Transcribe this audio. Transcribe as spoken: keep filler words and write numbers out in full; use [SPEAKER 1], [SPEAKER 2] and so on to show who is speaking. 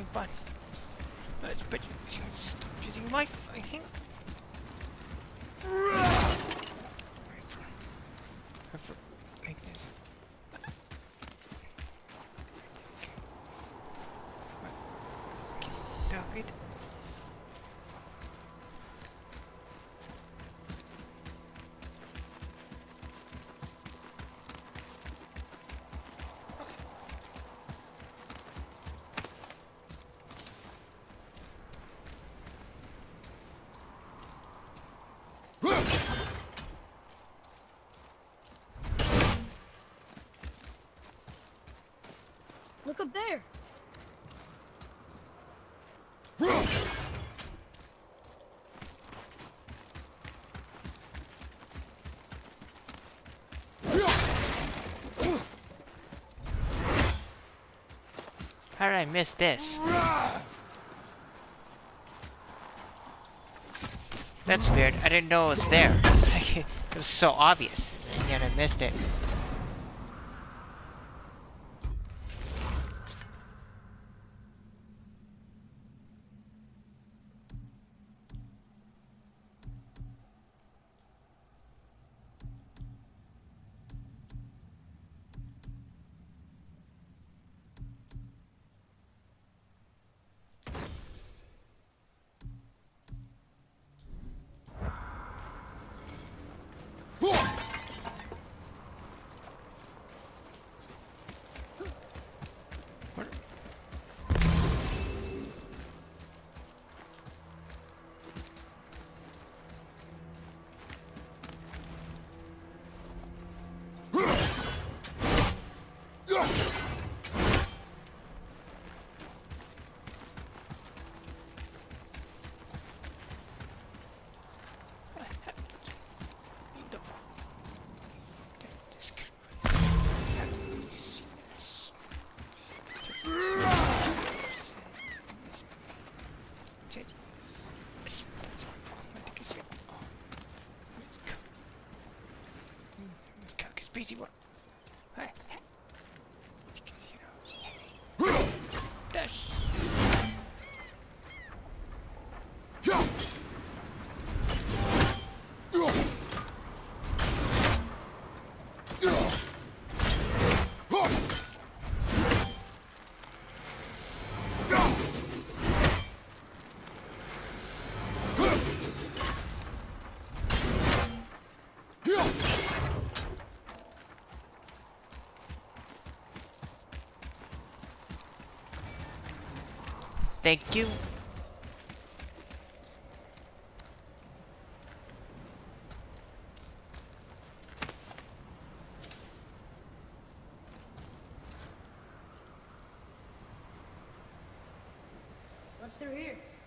[SPEAKER 1] jump on. Uh, but stop using my fighting. Like this. David.
[SPEAKER 2] Look up there.
[SPEAKER 1] How did I miss this? That's weird. I didn't know it was there. It's like, it was so obvious, and yet I missed it. Easy one. Dash. Thank you.
[SPEAKER 2] What's through here?